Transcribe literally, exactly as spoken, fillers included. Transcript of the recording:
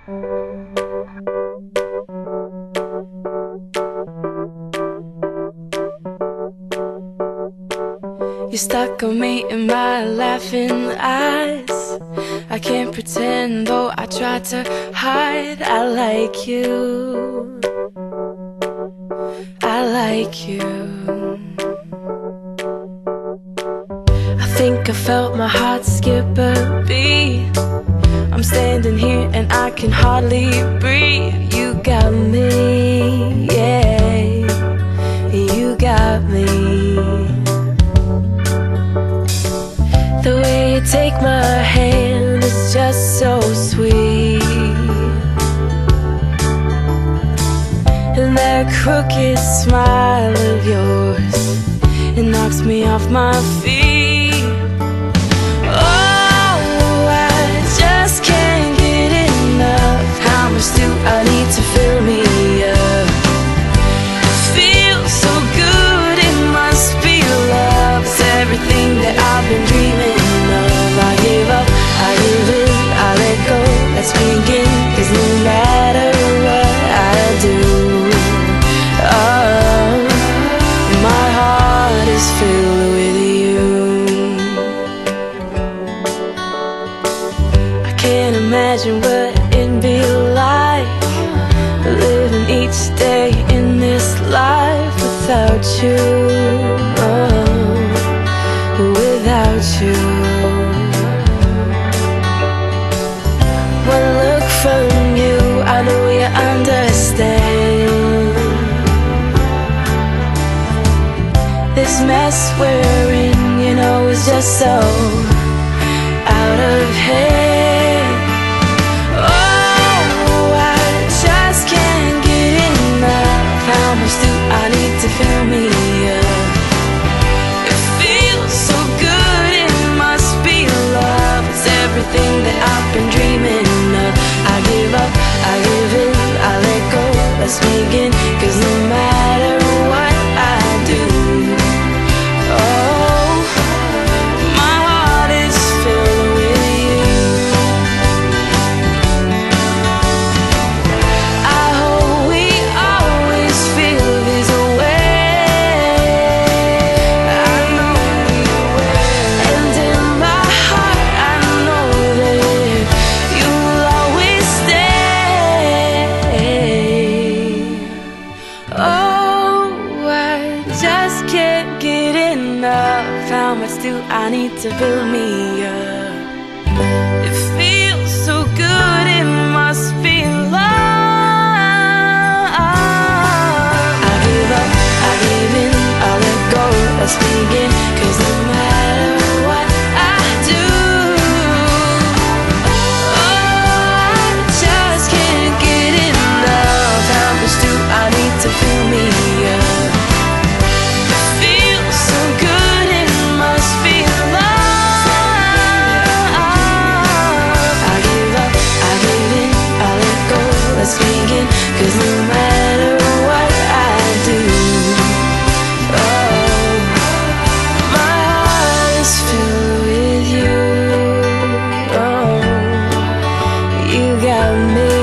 You're stuck on me in my laughing eyes. I can't pretend, though I try to hide. I like you, I like you. I think I felt my heart skip a beat. I'm standing here and I can hardly breathe. You got me, yeah, you got me. The way you take my hand is just so sweet, and that crooked smile of yours, it knocks me off my feet. Oh, I just can't get enough. How much do I need to fill me up? It feels so good, it must be love. It's everything that I've been dreaming of. I give up, I give in, I let go. Let's begin, 'cause no matter what I do, oh, my heart is filled with you. I can't imagine what it'd be like living each day in this life without you, oh, without you. One look from you, I know you understand. This mess we're in, you know, is just so out of hand. Oh, I just can't get enough. How much do I need to fill me up? It feels so good, it must be love. It's everything that I've been dreaming of. I give up, I give in, I let go. Let's begin, 'cause no matter what I do, oh, my heart is filled with you. I hope we always feel this way. I know we will. And in my heart I know that you'll always stay. Oh, I just can't get enough. How much do I need to fill me up? It feels so good, it must be love. I give up, I give in, I let go. Let's begin, 'cause no matter what I do, oh, I just can't get enough. How much do I need to fill me up? It feels so good, it must be love. I give up, I give in, I let go. Let's begin, 'cause no matter what I do, oh, my heart is filled with you. Oh, you got me.